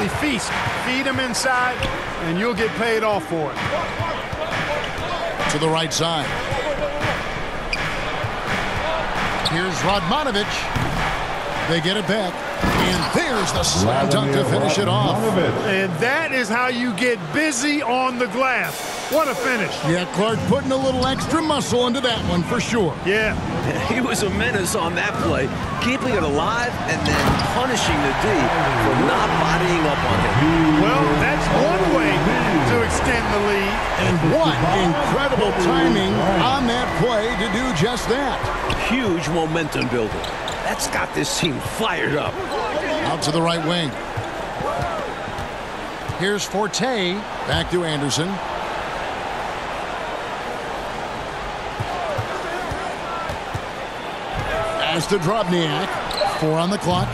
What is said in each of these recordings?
simply feast. Feed him inside, and you'll get paid off for it. To the right side. Here's Radmanovic. They get it back. And there's the slam dunk to finish it off. And that is how you get busy on the glass. What a finish. Yeah, Clark putting a little extra muscle into that one for sure. Yeah. He was a menace on that play, keeping it alive and then punishing the D for not bodying up on him. Well, that's one way to extend the lead. And what incredible timing on that play to do just that. Huge momentum builder. That's got this team fired up. Out to the right wing. Here's Forte. Back to Anderson. As to Drobniak. 4 on the clock.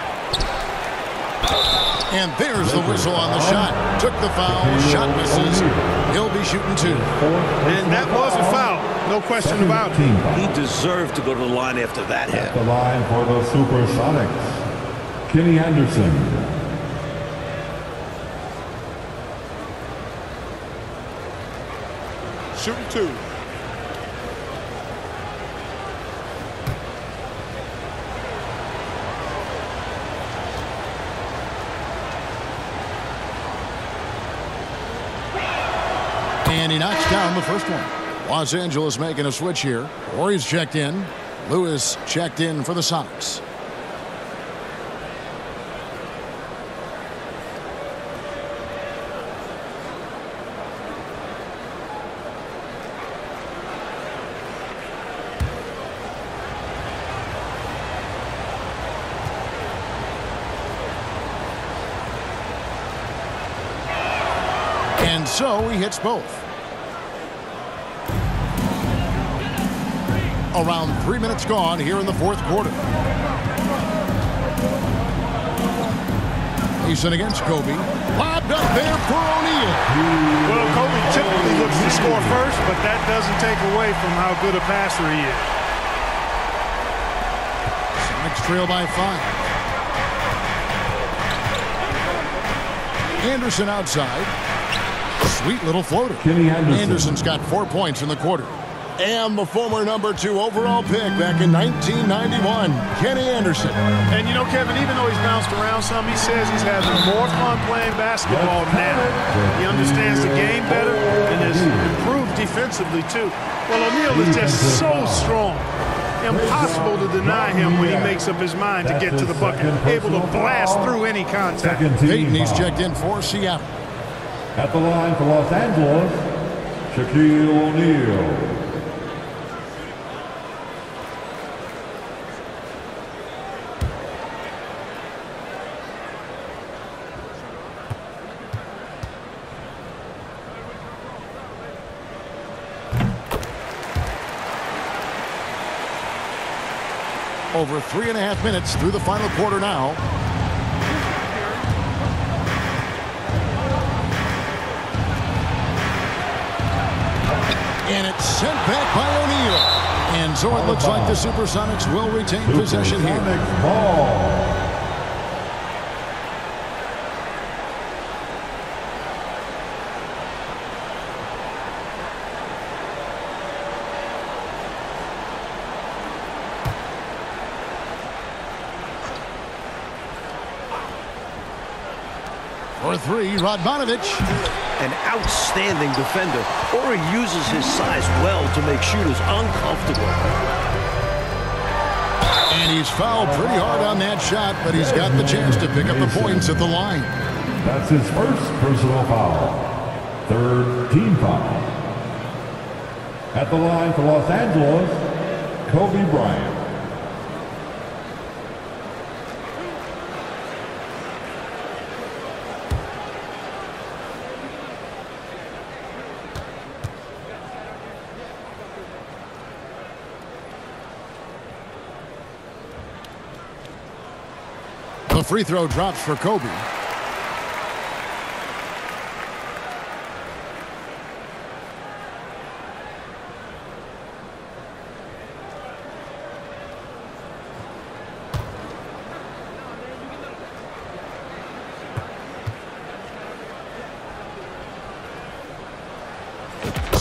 And there's the whistle on the shot. Took the foul. Shot misses. He'll be shooting 2. And that was a foul. No question about it. He deserved to go to the line after that hit. At the line for the Supersonics, Kenny Anderson. Shooting 2. And he knocks down the first one. Los Angeles making a switch here. Warriors checked in. Lewis checked in for the Sonics. And so he hits both. Around 3 minutes gone here in the fourth quarter. Mason against Kobe. Lobbed up there for O'Neal. Well, Kobe typically looks to score first, but that doesn't take away from how good a passer he is. Sonics trail by 5. Anderson outside. Sweet little floater. Kenny Anderson. Anderson's got 4 points in the quarter. And the former number 2 overall pick back in 1991, Kenny Anderson. And you know, Kevin, even though he's bounced around some, he says he's having more fun playing basketball now. He understands the game better and has improved defensively, too. Well, O'Neal is just so strong. Impossible to deny him when he makes up his mind to get to the bucket. Able to blast through any contact. Peyton, he's checked in for Seattle. At the line for Los Angeles, Shaquille O'Neal. Over 3.5 minutes through the final quarter now. And it's sent back by O'Neal. And so it looks like the Supersonics will retain possession here. Ball. For 3, Radmanovic. An outstanding defender. Or he uses his size well to make shooters uncomfortable. And he's fouled pretty hard on that shot, but he's got the chance to pick up the points at the line. That's his first personal foul. 3rd team foul. At the line for Los Angeles, Kobe Bryant. The free throw drops for Kobe.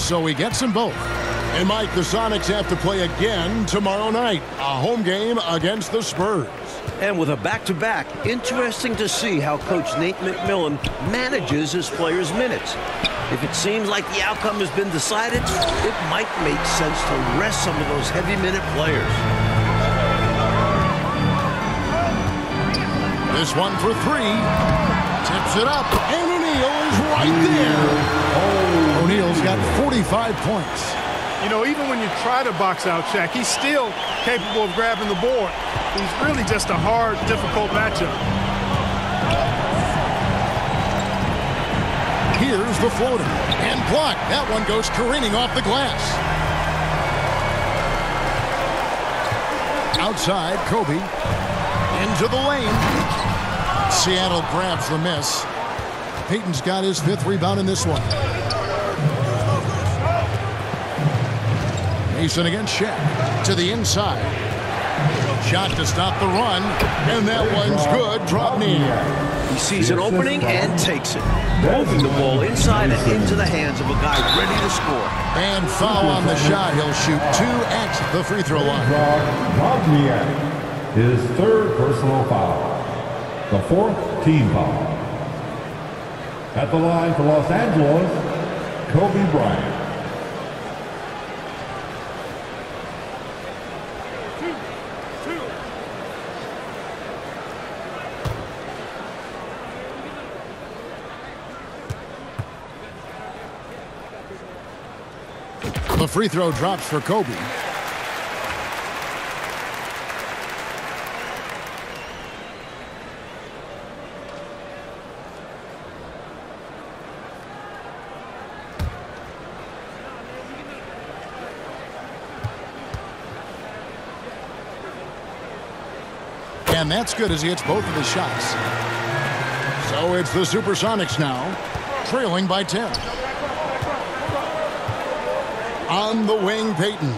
So he gets them both. And Mike, the Sonics have to play again tomorrow night. A home game against the Spurs. And with a back-to-back, interesting to see how Coach Nate McMillan manages his players' minutes. If it seems like the outcome has been decided, it might make sense to rest some of those heavy-minute players. This one for three. Tips it up, and O'Neal is right there. O'Neal's got 45 points. You know, even when you try to box out Shaq, he's still capable of grabbing the board. He's really just a hard, difficult matchup. Here's the floater. And blocked. That one goes careening off the glass. Outside, Kobe. Into the lane. Seattle grabs the miss. Payton's got his 5th rebound in this one. Mason against Shaq. To the inside. Shot to stop the run. And that one's good. Drop near. He sees an opening and takes it. Moving the ball inside and into the hands of a guy ready to score. And foul on the shot. He'll shoot 2 at the free throw line. His 3rd personal foul. The 4th team foul. At the line for Los Angeles, Kobe Bryant. The free throw drops for Kobe. And that's good as he hits both of his shots. So it's the Supersonics now, trailing by 10. On the wing, Payton.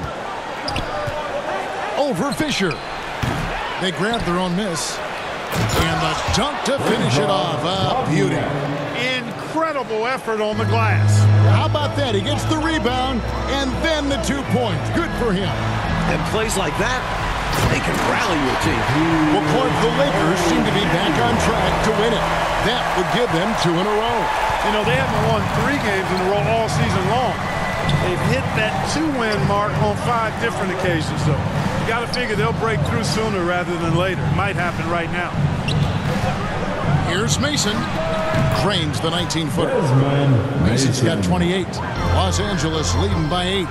Over Fisher. They grab their own miss. And the dunk to finish it off. A beauty. Incredible effort on the glass. How about that? He gets the rebound and then the 2 points. Good for him. And plays like that, they can rally your team. Well, Clark, the Lakers seem to be back on track to win it. That would give them 2 in a row. You know, they haven't won 3 games in a row all season long. They've hit that 2-win mark on 5 different occasions, though. You got to figure they'll break through sooner rather than later. Might happen right now. Here's Mason. Drains the 19-footer. Mason's got 28. Los Angeles leading by 8.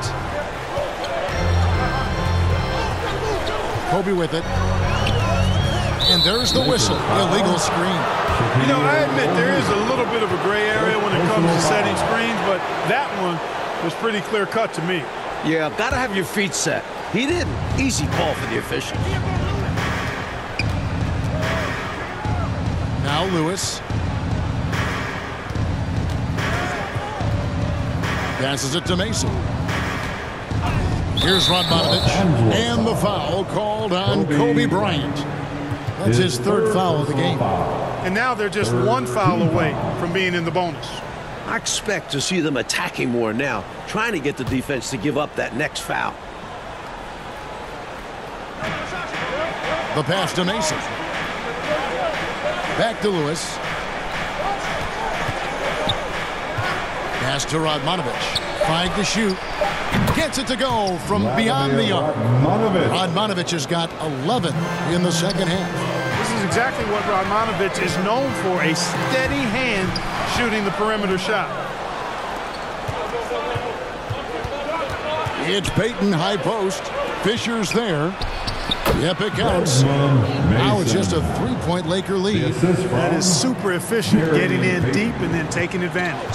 Kobe with it. And there's the whistle. Illegal screen. You know, I admit there is a little bit of a gray area when it comes to setting screens, but that one was pretty clear-cut to me. Yeah, got to have your feet set. He didn't. Easy call for the official. Now Lewis. Passes it to Mason. Here's Radmanovich. And the foul called on Kobe Bryant. That's his 3rd foul of the game. And now they're just 1 foul away from being in the bonus. I expect to see them attacking more now, trying to get the defense to give up that next foul. The pass to Mason. Back to Lewis. Pass to Radmanovich. 5 to shoot. Gets it to go from beyond the arc. Radmanovich has got 11 in the second half. This is exactly what Radmanovich is known for, a steady hand shooting the perimeter shot. It's Payton, high post. Fisher's there. Yep, it counts. Now it's just a 3-point Laker lead. That is super efficient, getting in deep and then taking advantage.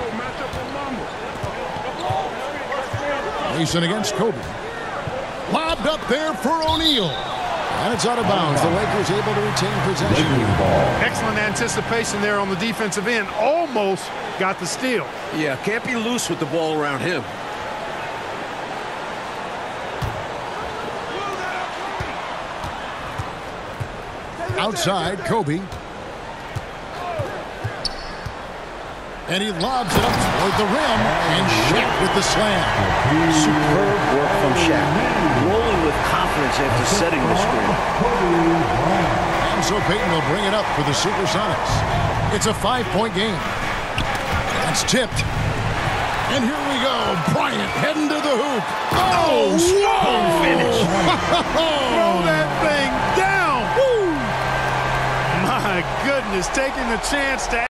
Mason against Kobe. Lobbed up there for O'Neal. And it's out of bounds. The Lakers able to retain possession. Excellent anticipation there on the defensive end. Almost got the steal. Yeah, can't be loose with the ball around him. Outside, Kobe. And he lobs it up toward the rim, and Shaq with the slam. Superb work from Shaq. Rolling with confidence after setting the screen. And so Payton will bring it up for the Supersonics. It's a 5-point game. That's tipped. And here we go. Bryant heading to the hoop. Oh, strong finish. Throw that thing down. Woo! My goodness, taking the chance to